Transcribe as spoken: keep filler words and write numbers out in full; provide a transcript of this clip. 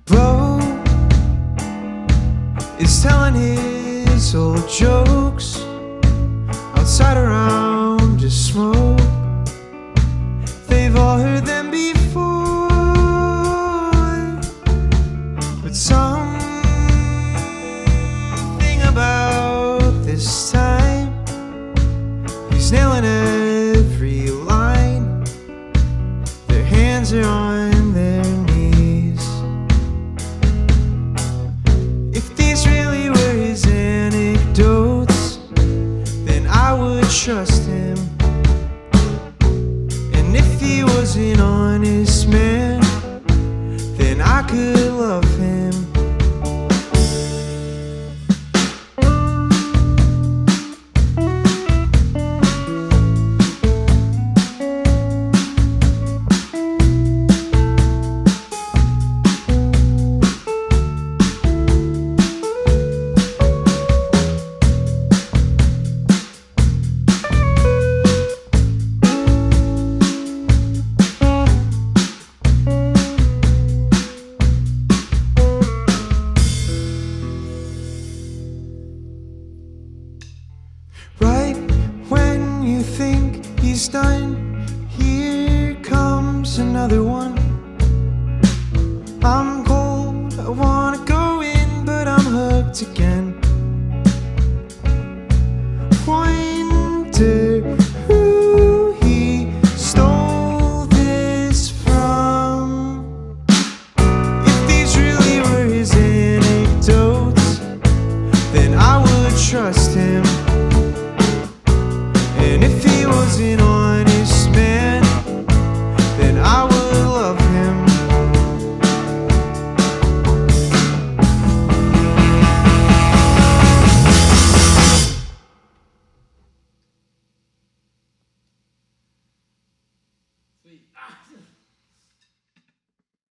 Beau is telling his old jokes outside around a smoke. They've all heard them before, but something about this time, he's nailing every line. Their hands are on their knees. If these really were his anecdotes, then I would trust him. And if he was an honest man, then I could love him. Right when you think he's done, here comes another one. I'm cold, I wanna go in, but I'm hooked again. Wonder who he stole this from. If these really were his anecdotes, then I would trust him. And if he was an honest man, then I would love him. Sweet.